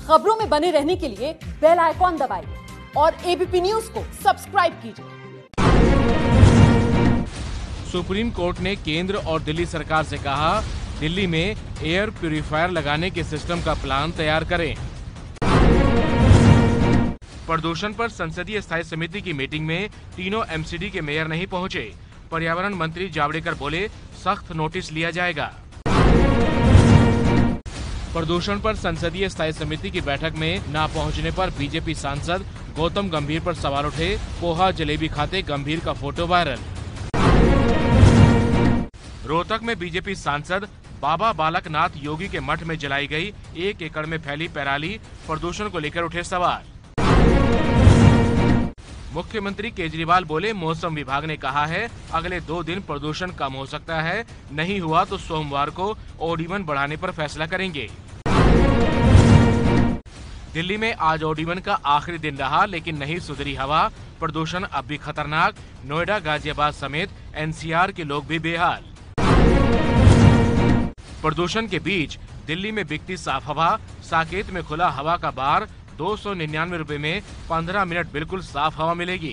खबरों में बने रहने के लिए बेल आइकॉन दबाइए और एबीपी न्यूज को सब्सक्राइब कीजिए। सुप्रीम कोर्ट ने केंद्र और दिल्ली सरकार से कहा, दिल्ली में एयर प्यूरिफायर लगाने के सिस्टम का प्लान तैयार करें। प्रदूषण पर संसदीय स्थायी समिति की मीटिंग में तीनों एमसीडी के मेयर नहीं पहुंचे। पर्यावरण मंत्री जावड़ेकर बोले, सख्त नोटिस लिया जाएगा। प्रदूषण पर संसदीय स्थायी समिति की बैठक में न पहुंचने पर बीजेपी सांसद गौतम गंभीर पर सवाल उठे। पोहा जलेबी खाते गंभीर का फोटो वायरल। रोहतक में बीजेपी सांसद बाबा बालक नाथ योगी के मठ में जलाई गई 1 एकड़ में फैली पराली, प्रदूषण को लेकर उठे सवाल। मुख्यमंत्री केजरीवाल बोले, मौसम विभाग ने कहा है अगले 2 दिन प्रदूषण कम हो सकता है, नहीं हुआ तो सोमवार को ओड-इवन बढ़ाने पर फैसला करेंगे। दिल्ली में आज ओड-इवन का आखिरी दिन रहा, लेकिन नहीं सुधरी हवा, प्रदूषण अब भी खतरनाक। नोएडा, गाजियाबाद समेत एनसीआर के लोग भी बेहाल। प्रदूषण के बीच दिल्ली में बिकती साफ हवा, साकेत में खुला हवा का बार, 299 रुपए में 15 मिनट बिल्कुल साफ हवा मिलेगी।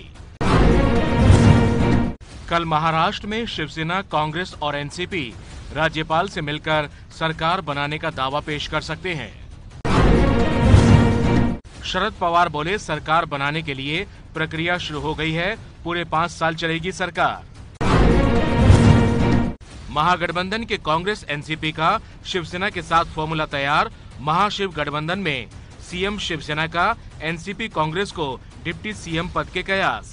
कल महाराष्ट्र में शिवसेना, कांग्रेस और एनसीपी राज्यपाल से मिलकर सरकार बनाने का दावा पेश कर सकते हैं। शरद पवार बोले, सरकार बनाने के लिए प्रक्रिया शुरू हो गई है, पूरे 5 साल चलेगी सरकार। महागठबंधन के कांग्रेस एनसीपी का शिवसेना के साथ फॉर्मूला तैयार। महाशिव गठबंधन में सीएम शिवसेना का, एनसीपी कांग्रेस को डिप्टी सीएम पद के कयास।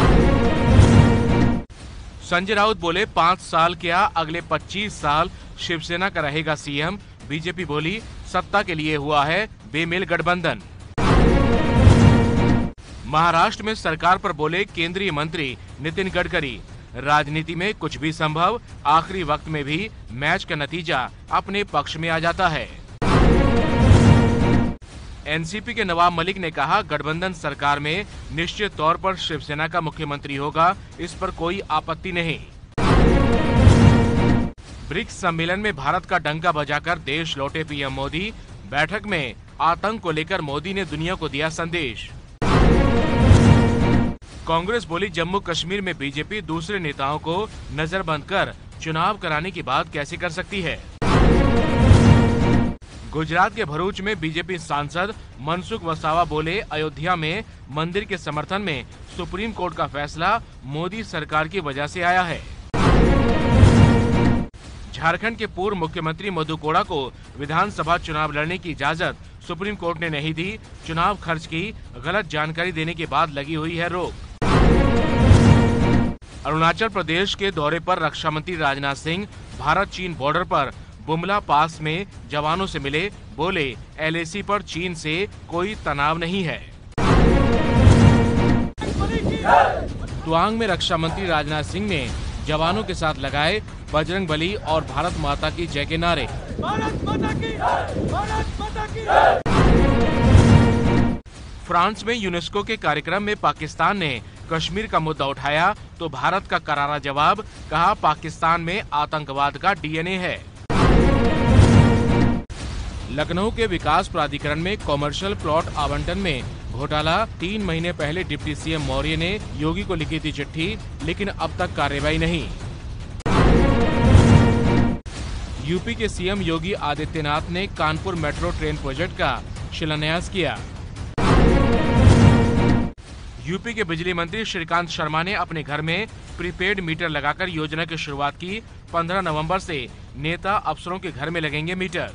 संजय राउत बोले, 5 साल क्या अगले 25 साल शिवसेना का रहेगा सीएम। बीजेपी बोली, सत्ता के लिए हुआ है बेमेल गठबंधन। महाराष्ट्र में सरकार पर बोले केंद्रीय मंत्री नितिन गडकरी, राजनीति में कुछ भी संभव, आखिरी वक्त में भी मैच का नतीजा अपने पक्ष में आ जाता है। एनसीपी के नवाब मलिक ने कहा, गठबंधन सरकार में निश्चित तौर पर शिवसेना का मुख्यमंत्री होगा, इस पर कोई आपत्ति नहीं। ब्रिक्स सम्मेलन में भारत का डंका बजाकर देश लौटे पीएम मोदी। बैठक में आतंक को लेकर मोदी ने दुनिया को दिया संदेश। कांग्रेस बोली, जम्मू कश्मीर में बीजेपी दूसरे नेताओं को नजरबंद कर चुनाव कराने की बात कैसे कर सकती है। गुजरात के भरूच में बीजेपी सांसद मनसुख वसावा बोले, अयोध्या में मंदिर के समर्थन में सुप्रीम कोर्ट का फैसला मोदी सरकार की वजह से आया है। झारखंड के पूर्व मुख्यमंत्री मधु कोड़ा को विधानसभा चुनाव लड़ने की इजाजत सुप्रीम कोर्ट ने नहीं दी। चुनाव खर्च की गलत जानकारी देने के बाद लगी हुई है रोक। अरुणाचल प्रदेश के दौरे पर रक्षा मंत्री राजनाथ सिंह भारत चीन बॉर्डर पर बुमला पास में जवानों से मिले, बोले एलएसी पर चीन से कोई तनाव नहीं है। तवांग में रक्षा मंत्री राजनाथ सिंह ने जवानों के साथ लगाए बजरंग बली और भारत माता की जय के नारे। भारत माता की जय, भारत माता की जय। फ्रांस में यूनेस्को के कार्यक्रम में पाकिस्तान ने कश्मीर का मुद्दा उठाया तो भारत का करारा जवाब, कहा पाकिस्तान में आतंकवाद का डीएनए है। लखनऊ के विकास प्राधिकरण में कॉमर्शियल प्लॉट आवंटन में घोटाला। 3 महीने पहले डिप्टी सीएम मौर्य ने योगी को लिखी थी चिट्ठी, लेकिन अब तक कार्रवाई नहीं। यूपी के सीएम योगी आदित्यनाथ ने कानपुर मेट्रो ट्रेन प्रोजेक्ट का शिलान्यास किया। यूपी के बिजली मंत्री श्रीकांत शर्मा ने अपने घर में प्रीपेड मीटर लगाकर योजना की शुरुआत की। 15 नवंबर से नेता अफसरों के घर में लगेंगे मीटर।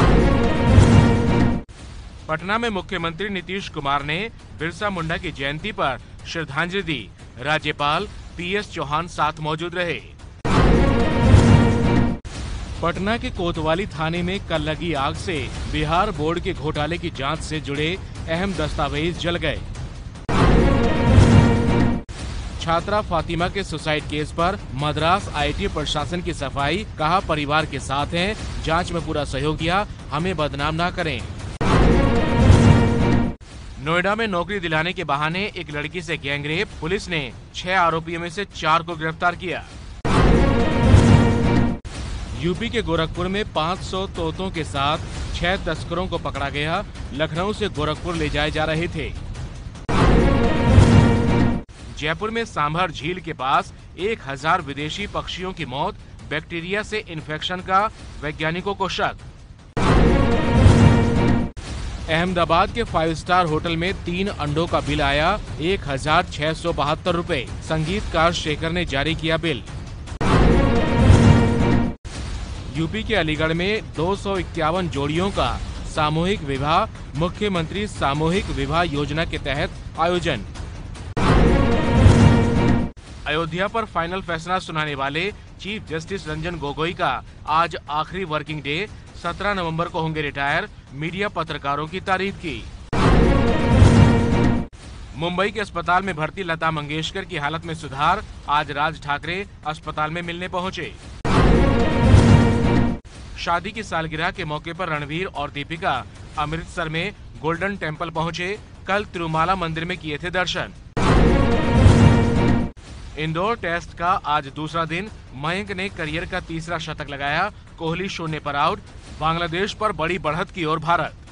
पटना में मुख्यमंत्री नीतीश कुमार ने बिरसा मुंडा की जयंती पर श्रद्धांजलि दी। राज्यपाल पीएस चौहान साथ मौजूद रहे। पटना के कोतवाली थाने में कल लगी आग से बिहार बोर्ड के घोटाले की जांच से जुड़े अहम दस्तावेज जल गए। छात्रा फातिमा के सुसाइड केस पर मद्रास आईआईटी प्रशासन की सफाई, कहा परिवार के साथ हैं, जांच में पूरा सहयोग दिया, हमें बदनाम ना करें। नोएडा में नौकरी दिलाने के बहाने एक लड़की से गैंगरेप, पुलिस ने 6 आरोपियों में से 4 को गिरफ्तार किया। यूपी के गोरखपुर में 500 तोतों के साथ 6 तस्करों को पकड़ा गया। लखनऊ से गोरखपुर ले जाए जा रहे थे। जयपुर में सांभर झील के पास 1000 विदेशी पक्षियों की मौत, बैक्टीरिया से इन्फेक्शन का वैज्ञानिकों को शक। अहमदाबाद के 5 स्टार होटल में 3 अंडों का बिल आया 1672 रुपए। संगीतकार शेखर ने जारी किया बिल। यूपी के अलीगढ़ में 251 जोड़ियों का सामूहिक विवाह, मुख्यमंत्री सामूहिक विवाह योजना के तहत आयोजन। अयोध्या पर फाइनल फैसला सुनाने वाले चीफ जस्टिस रंजन गोगोई का आज आखिरी वर्किंग डे। 17 नवंबर को होंगे रिटायर। मीडिया पत्रकारों की तारीफ की। मुंबई के अस्पताल में भर्ती लता मंगेशकर की हालत में सुधार। आज राज ठाकरे अस्पताल में मिलने पहुंचे। शादी की सालगिरह के मौके पर रणवीर और दीपिका अमृतसर में गोल्डन टेम्पल पहुंचे। कल तिरुमाला मंदिर में किए थे दर्शन। इंदौर टेस्ट का आज दूसरा दिन। मयंक ने करियर का तीसरा शतक लगाया। कोहली शून्य पर आउट। बांग्लादेश पर बड़ी बढ़त की ओर भारत।